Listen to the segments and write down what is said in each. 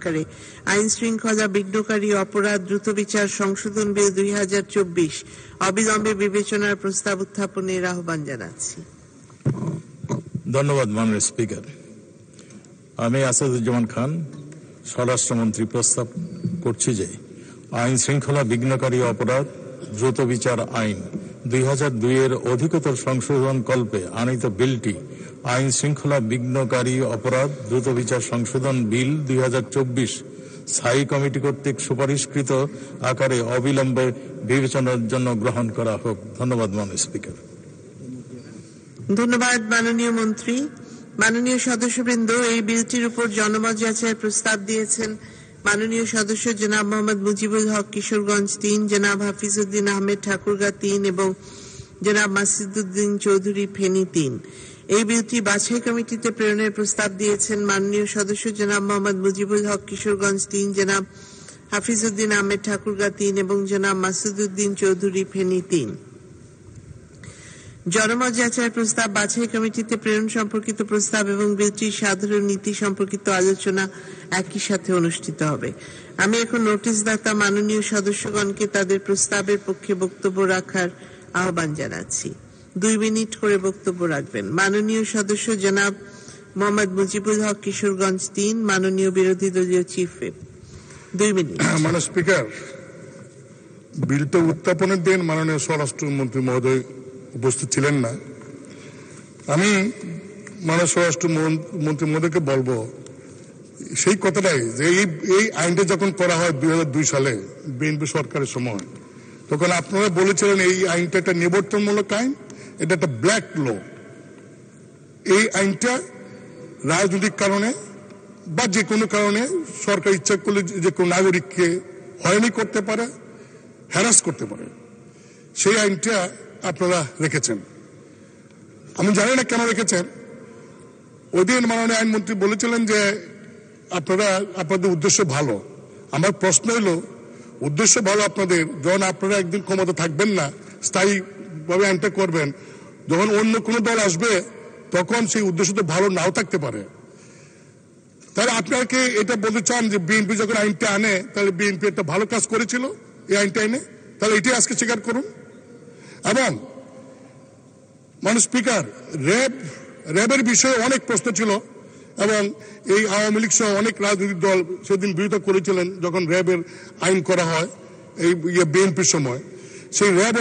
আকারে আইন শৃঙ্খলা বিঘ্নকারী অপরাধ দ্রুত বিচার সংশোধন বিল 2024 অবিলম্বে বিবেচনার প্রস্তাব উত্থাপনের আহ্বান জানাচ্ছি। ধন্যবাদ মাননীয় স্পিকার। আমি আসাদুজ্জামান খান স্বরাষ্ট্রমন্ত্রী প্রস্তাব করছি যে আইন শৃঙ্খলা বিঘ্নকারী অপরাধ দ্রুত বিচার আইন 2002 এর অধিকতর সংশোধন কল্পে আনিত বিলটি আইন শৃঙ্খলা বিঘ্নকারী অপরাধ দ্রুত বিচার সংশোধন বিল 2024 স্থায়ী কমিটি কর্তৃক সুপারিশকৃত আকারে অবিলম্বে বিবেচনার জন্য গ্রহণ করা হোক। ধন্যবাদ মাননীয় স্পিকার। ধন্যবাদ মাননীয় মন্ত্রী। মাননীয় সদস্যবৃন্দ, এই বিলটির উপর জনমত যাচাইয়ের প্রস্তাব দিয়েছেন মাননীয় সদস্য জনাব মোহাম্মদ মুজিবুল হক কিশোরগঞ্জ 3, জনাব হাফিজউদ্দিন আহমেদ ঠাকুরগাঁ 3 এবং জনাব মাসিদুদ্দিন চৌধুরী ফেনী 3। এই বিলটি বাছাই কমিটিতে প্রেরণের প্রস্তাব দিয়েছেন মাননীয় সদস্য জনাব মোহাম্মদ মুজিবুল হক কিশোরগঞ্জ 3, জনাব হাফিজউদ্দিন আহমেদ ঠাকুরগাঁ 3 এবং জনাব মাসিদুদ্দিন চৌধুরী ফেনী 3। জনমত যাচাইয়ের প্রস্তাব, বাছাই কমিটিতে প্রেরণ সম্পর্কিত প্রস্তাব এবং বিলটির সাধারণ নীতি সম্পর্কিত আলোচনা একই সাথে অনুষ্ঠিত হবে। আমি এখন নোটিশদাতা মাননীয় সদস্যগণকে তাদের প্রস্তাবের পক্ষে বক্তব্য রাখার আহ্বান জানাচ্ছি। 2 মিনিট করে বক্তব্য রাখবেন। মাননীয় সদস্য জনাব মোহাম্মদ মুজিবুল হক কিশোরগঞ্জ 3, মাননীয় বিরোধী দলীয় চিফ হুইপ। 2 মিনিট। মাননীয় স্পিকার, বিলটা উত্থাপনের দিন মাননীয় স্বরাষ্ট্রমন্ত্রী মহোদয় উপস্থিত ছিলেন না। আমি মাননীয় স্বরাষ্ট্রমন্ত্রী মহোদয়কে বলবো সেই কথাটাই যে এই আইনটা যখন করা হয় 2002 সালে বিএনপি সরকারের সময়, তখন আপনারা বলেছিলেন এই আইনটা একটা নিবর্তনমূলক আইন, এটা একটা ব্ল্যাক ল। এই আইনটা রাজনৈতিক কারণে বা যে কোনো কারণে সরকার ইচ্ছা করলে যে কোনো নাগরিককে হয়রানি করতে পারে, হ্যারাস করতে পারে, সেই আইনটা আপনারা রেখেছেন। আমি জানি না কেন রেখেছেন। ওই দিন মাননীয় আইনমন্ত্রী বলেছিলেন যে আপনাদের উদ্দেশ্য ভালো। আমার প্রশ্ন হলো, উদ্দেশ্য ভালো আপনাদের, যখন আপনারা একদিন ক্ষমতা থাকবেন না, স্থায়ীভাবে আইনটা করবেন, যখন অন্য কোনো দল আসবে তখন সেই উদ্দেশ্য তো ভালো নাও থাকতে পারে। তাহলে আপনারা কি এটা বলতে চান যে বিএনপি যখন আইনটা আনে তাহলে বিএনপি একটা ভালো কাজ করেছিল এই আইনটা এনে? তাহলে এটাই আজকে স্বীকার করুন। এবং মাননীয় স্পিকার, র্যাবের বিষয়ে অনেক প্রশ্ন ছিল এবং এই আওয়ামী লীগ সহ অনেক রাজনৈতিক দল সেদিন বিরোধিতা করেছিলেন যখন র্যাবের আইন করা হয় এই বিএনপির সময়। সেই র্যাব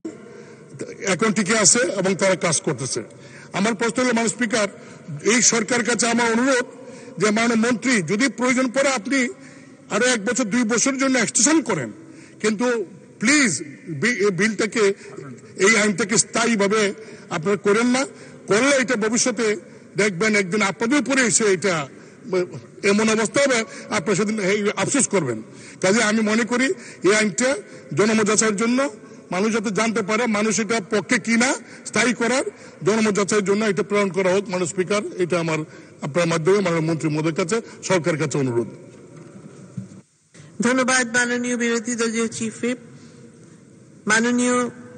এখন টিকে আছে এবং তারা কাজ করতেছে। আমার প্রশ্ন হলো মাননীয় স্পিকার, এই সরকারের কাছে আমার অনুরোধ যে মাননীয় মন্ত্রী, যদি প্রয়োজন পড়ে আপনি আরো 1 বছর 2 বছরের জন্য এক্সটেনশন করেন, কিন্তু প্লিজ বিলটাকে, এই আইনটাকে স্থায়ীভাবে আপনারা করেন না। করলে এটা ভবিষ্যতে দেখবেন একদিন আপনাদের উপরে এসে এটা এমন অবস্থা হবে আপনারা সেদিন আফসোস করবেন। কাজে আমি মনে করি এই আইনটা জনমত যাচাইয়ের জন্য, মানুষ যাতে জানতে পারে মানুষ এটা পক্ষে কিনা, স্থায়ী করার জনমত যাচাইয়ের জন্য এটা প্রেরণ করা হোক। মাননীয় স্পিকার, এটা আমার আপনার মাধ্যমে মাননীয় মন্ত্রী মহোদয়ের কাছে, সরকারের কাছে অনুরোধ। ধন্যবাদ মাননীয় বিরোধী দলীয় চিফ হুইপ। মাননীয়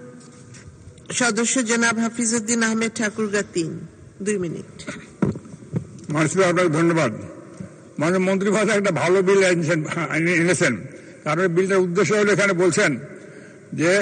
সদস্য জনাব হাফিজউদ্দিন আহমেদ ঠাকুরগাঁ 3, 2 মিনিট। মাননীয় আপনাকে ধন্যবাদ। মাননীয় মন্ত্রী মহোদয় একটা ভালো বিল এনেছেন। কারণ বিলটার উদ্দেশ্য হলো, এখানে বলছেন যে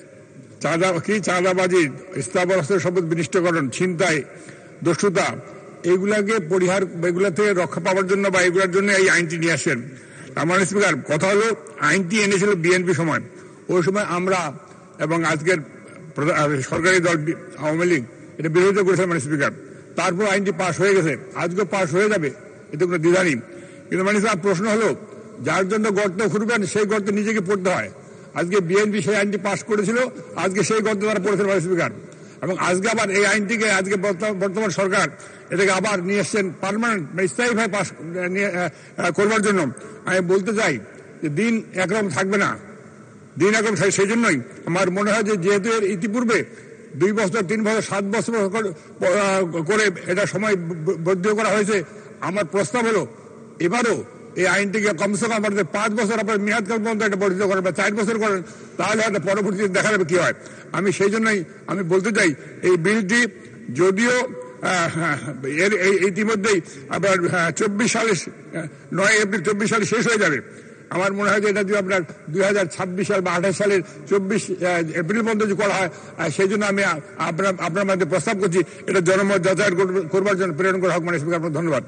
চাঁদাবাজি, স্থাবর অস্ত্রের সম্পদ বিনিষ্টকরণ, ছিনতাই, দস্যুতা, এগুলাকে এগুলা থেকে রক্ষা পাওয়ার জন্য বা এগুলোর জন্য এই আইনটি নিয়ে আসেন। মাননীয় স্পিকার, কথা হলো আইনটি এনেছিল বিএনপি সময়, ওই সময় আমরা এবং আজকের সরকারি দল আওয়ামী লীগ এটা বিরোধিতা করেছে মাননীয় স্পিকার। তারপর আইনটি পাশ হয়ে গেছে, আজকে পাশ হয়ে যাবে, এতে কোনো দ্বিধা নেই। কিন্তু মাননীয় স্পিকার, প্রশ্ন হলো, যার জন্য গর্ত খুঁড়বেন সেই গর্ত নিজেকে পড়তে হয়। আজকে বিএনপি সেই আইনটি পাশ করেছিল, আজকে সেই গর্ত তারা পড়েছেন মাননীয় স্পিকার। এবং আজকে আবার এই আইনটিকে আজকে বর্তমান সরকার এটাকে আবার নিয়ে এসছেন পার্মানেন্ট স্থায়ীভাবে পাশ করবার জন্য। আমি বলতে চাই যে দিন একরকম থাকবে না, দিন একরকম থাকবে। সেই জন্যই আমার মনে হয় যে যেহেতু এর ইতিপূর্বে 2 বছর, 3 বছর, 7 বছর করে এটা সময় বর্ধিত করা হয়েছে, আমার প্রস্তাব হলো এবারও এই আইনটিকে কমসে কম আমাদের 5 বছর আপনার মেয়াদ পর্যন্ত এটা বর্ধিত করেন বা 4 বছর করেন, তাহলে হয়তো পরবর্তীতে দেখা যাবে কি হয়। আমি সেই জন্যই আমি বলতে চাই এই বিলটি যদিও ইতিমধ্যেই আপনার 24 সালে 9 এপ্রিল 24 সালে শেষ হয়ে যাবে। আমার মনে হয় যে এটা যদি আপনার 2026 সাল বা 28 সালের 24 এপ্রিল পর্যন্ত যদি করা হয়, সেই জন্য আমি আপনার মধ্যে প্রস্তাব করছি এটা জনমত যাচাই করবার জন্য প্রেরণ করা হোক। মাননীয় স্পিকার, আপনার ধন্যবাদ।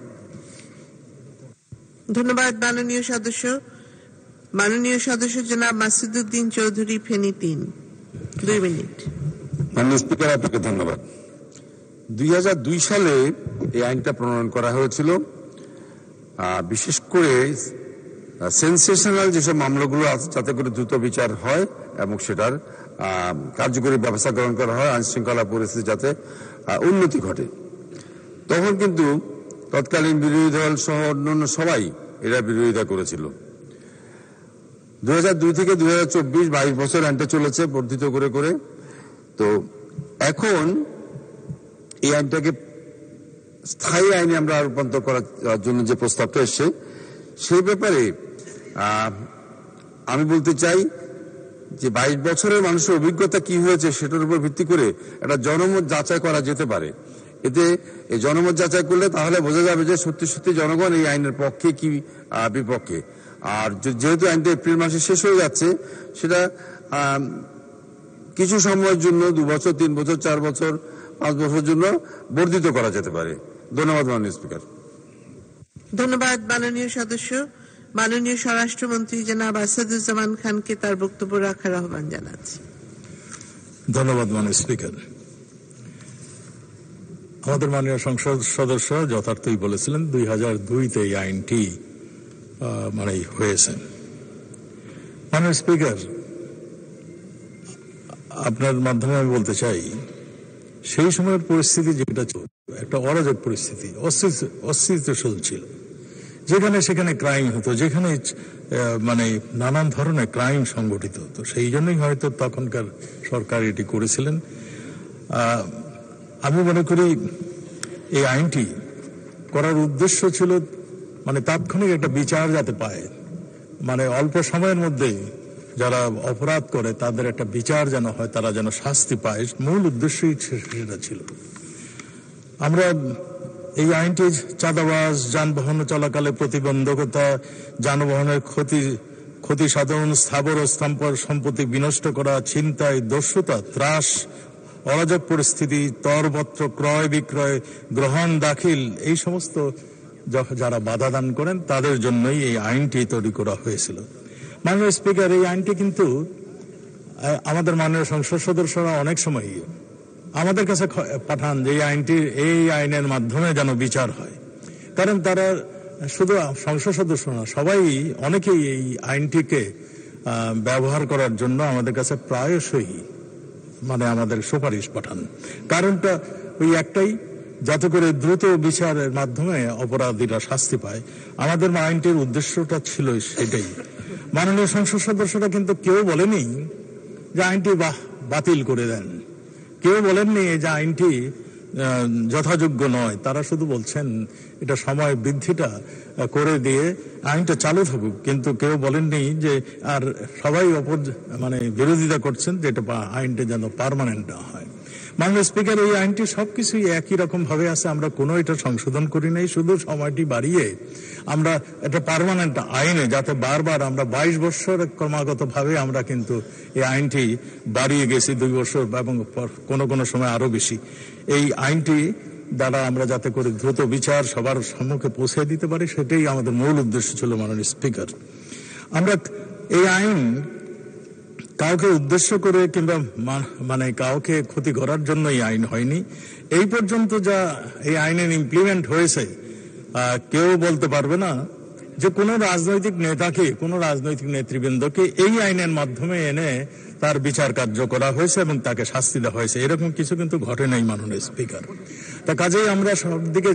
ধন্যবাদ মাননীয় সদস্য জনাব মাসুদউদ্দিন চৌধুরী, ফেনী 3, 2 মিনিট। মাননীয় স্পিকার, আপনাকে ধন্যবাদ। 2002 সালে এই আইনটা প্রণয়ন করা হয়েছিল। বিশেষ করে সেন্সেশনাল যেসব মামলাগুলো আছে যাতে করে দ্রুত বিচার হয় এবং সেটার কার্যকরী ব্যবস্থা গ্রহণ করা হয়, আইন শৃঙ্খলা পরিস্থিতি যাতে উন্নতি ঘটে। তখন কিন্তু তৎকালীন বিরোধী দল সহ অন্যান্য সবাই এরা বিরোধিতা করেছিল। 2002 থেকে 2024 22 বছর আইনটা চলেছে বর্ধিত করে করে। তো এখন এই আইনটাকে স্থায়ী আইনে আমরা রূপান্তর করার জন্য যে প্রস্তাবটা এসছে সেই ব্যাপারে আমি বলতে চাই যে 22 বছরের মানুষের অভিজ্ঞতা কি হয়েছে সেটার উপর ভিত্তি করে একটা জনমত যাচাই করা যেতে পারে। এতে এই জনমত যাচাই করলে তাহলে বোঝা যাবে যে সত্যি সত্যি জনগণ এই আইনের পক্ষে কি বিপক্ষে। আর যেহেতু আইনটা এপ্রিল মাসে শেষ হয়ে যাচ্ছে, সেটা কিছু সময়ের জন্য 2 বছর, 3 বছর, 4 বছর, 5 বছরের জন্য বর্ধিত করা যেতে পারে। ধন্যবাদ মাননীয় স্পিকার। ধন্যবাদ মাননীয় সদস্য। মাননীয় স্বরাষ্ট্রমন্ত্রী জনাব আসাদুজ্জামান খানকে তার বক্তব্য রাখার আহ্বান জানাচ্ছি। ধন্যবাদ মাননীয় স্পিকার। আমাদের মাননীয় সংসদ সদস্য যথার্থই বলেছিলেন 2002-তে এই আইনটি হয়েছে। মাননীয় স্পিকার, আপনার মাধ্যমে আমি বলতে চাই সেই সময়ের পরিস্থিতি যেটা ছিল একটা অরাজক পরিস্থিতি, অস্থিতিশীল ছিল, যেখানে সেখানে ক্রাইম হতো, যেখানে নানান ধরনের ক্রাইম সংগঠিত হতো। সেই জন্যই হয়তো তখনকার সরকার এটি করেছিলেন। আমি মনে করি এই আইনটি করার উদ্দেশ্য ছিল তাৎক্ষণিক একটা বিচার যাতে পায়, অল্প সময়ের মধ্যে যারা অপরাধ করে তাদের একটা বিচার যেন হয়, তারা যেন শাস্তি পায়, মূল উদ্দেশ্যই সেটা ছিল। আমরা এই আইনটি চাঁদাবাজ, যানবাহন চলাকালে প্রতিবন্ধকতা, যানবাহনের ক্ষতি সাধন, স্থাবর ও সম্পত্তি বিনষ্ট করা, ছিনতাই, দস্যুতা, ত্রাস, অরাজক পরিস্থিতি, তরপত্র ক্রয় বিক্রয়, গ্রহণ দাখিল, এই সমস্ত যারা বাধা দান করেন তাদের জন্যই এই আইনটি তৈরি করা হয়েছিল। মাননীয় স্পিকার, এই আইনটি কিন্তু আমাদের মাননীয় সংসদ সদস্যরা অনেক সময় আমাদের কাছে পাঠান যে এই আইনের মাধ্যমে যেন বিচার হয়। কারণ তারা শুধু সংসদ সদস্য না, সবাই অনেকেই এই আইনটিকে ব্যবহার করার জন্য আমাদের কাছে প্রায়শই আমাদের সুপারিশ পাঠান। কারণটা ওই একটাই, যাতে করে দ্রুত বিচারের মাধ্যমে অপরাধীরা শাস্তি পায়। আমাদের আইনটির উদ্দেশ্যটা ছিল সেটাই। মাননীয় সংসদ সদস্যরা কিন্তু কেউ বলেনি যে আইনটি বাতিল করে দেন, কেউ বলেননি যে আইনটি যথাযোগ্য নয়। তারা শুধু বলছেন এটা সময় বৃদ্ধিটা করে দিয়ে আইনটা চালু থাকুক, কিন্তু কেউ বলেননি যে, আর সবাই বিরোধিতা করছেন যে এটা আইনটা যেন পার্মানেন্ট না হয়। মাননীয় স্পিকার, এই আইনটি সবকিছুই একই রকম ভাবে আছে, আমরা কোনো এটা সংশোধন করি নাই, শুধু সময়টি বাড়িয়ে আমরা এটা পার্মানেন্ট আইনে যাতে বারবার আমরা 22 বছর ক্রমাগত ভাবে আমরা কিন্তু এই আইনটি বাড়িয়ে গেছি 2 বছর এবং কোনো কোনো সময় আরো বেশি। এই আইনটি দ্বারা আমরা যাতে করে দ্রুত বিচার সবার সম্মুখে পৌঁছে দিতে পারি, সেটাই আমাদের মূল উদ্দেশ্য ছিল। মাননীয় স্পিকার, আমরা এই আইন কাউকে উদ্দেশ্য করে কিংবা কাউকে ক্ষতি করার জন্য এই আইন হয়নি। এই পর্যন্ত যা এই আইনের ইমপ্লিমেন্ট হয়েছে, কেউ বলতে পারবে না যে কোনো রাজনৈতিক নেতাকে, কোনো রাজনৈতিক নেতৃবৃন্দকে এই আইনের মাধ্যমে এনে তার বিচার কার্য করা হয়েছে এবং তাকে শাস্তি দেওয়া হয়েছে, এরকম কিছু কিন্তু ঘটে নাই। মাননীয় স্পিকার, তা কাজেই আমরা সব দিকে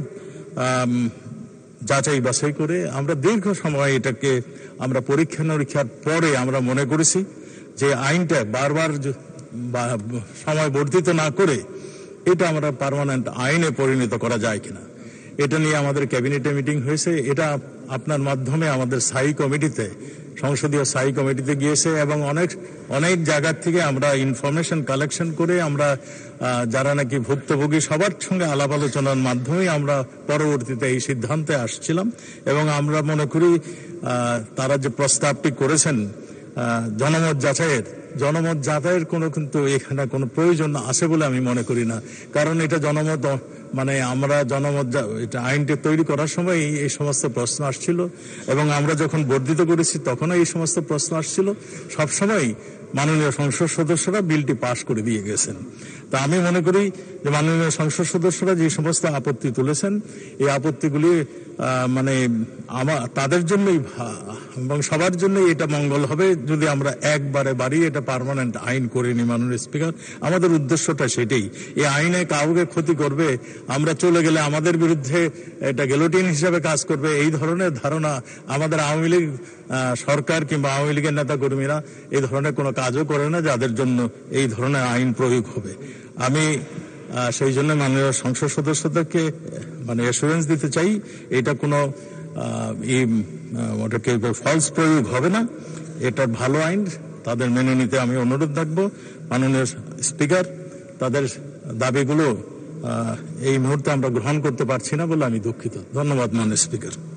যাচাই বাছাই করে আমরা দীর্ঘ সময় এটাকে আমরা পরীক্ষা নিরীক্ষার পরে আমরা মনে করেছি যে আইনটা বারবার সময় বর্ধিত না করে এটা আমরা পার্মানেন্ট আইনে পরিণত করা যায় কিনা। এটা নিয়ে আমাদের ক্যাবিনেটে মিটিং হয়েছে। এটা আপনার মাধ্যমে আমাদের স্থায়ী কমিটিতে, সংসদীয় স্থায়ী কমিটিতে গিয়েছে এবং অনেক জায়গা থেকে আমরা ইনফরমেশন কালেকশন করে আমরা যারা নাকি ভুক্তভোগী সবার সঙ্গে আলাপ আলোচনার মাধ্যমে আমরা পরবর্তীতে এই সিদ্ধান্তে আসছিলাম। এবং আমরা মনে করি তারা যে প্রস্তাবটি করেছেন জনমত যাচাইয়ের কিন্তু এখানে কোনো প্রয়োজন আছে বলে আমি মনে করি না। কারণ এটা জনমত, মানে আমরা এটা আইনটি তৈরি করার সময় এই সমস্ত প্রশ্ন আসছিল এবং আমরা যখন বর্ধিত করেছি তখনও এই সমস্ত প্রশ্ন আসছিল। সবসময় মাননীয় সংসদ সদস্যরা বিলটি পাশ করে দিয়ে গেছেন। তা আমি মনে করি যে মাননীয় সংসদ সদস্যরা যে সমস্ত আপত্তি তুলেছেন, এই আপত্তিগুলি মানে তাদের জন্যই এবং সবার জন্যই এটা মঙ্গল হবে যদি আমরা একবারে বাড়িয়ে এটা পার্মানেন্ট আইন করে নিই। মাননীয় স্পিকার, আমাদের উদ্দেশ্যটা সেটাই। এই আইনে কাউকে ক্ষতি করবে, আমরা চলে গেলে আমাদের বিরুদ্ধে এটা গেলোটিন হিসাবে কাজ করবে, এই ধরনের ধারণা আমাদের আওয়ামী লীগ সরকার কিংবা আওয়ামী লীগের নেতা কর্মীরা এই ধরনের কোনো কাজও করে না যাদের জন্য এই ধরনের আইন প্রয়োগ হবে। আমি সেই জন্য মাননীয় সংসদ সদস্যদেরকে মানে অ্যাসুরেন্স দিতে চাই এটা কোনো ওটাকে ফলস প্রয়োগ হবে না, এটা ভালো আইন, তাদের মেনে নিতে আমি অনুরোধ রাখবো। মাননীয় স্পিকার, তাদের দাবিগুলো এই মুহূর্তে আমরা গ্রহণ করতে পারছি না বলে আমি দুঃখিত। ধন্যবাদ মাননীয় স্পিকার।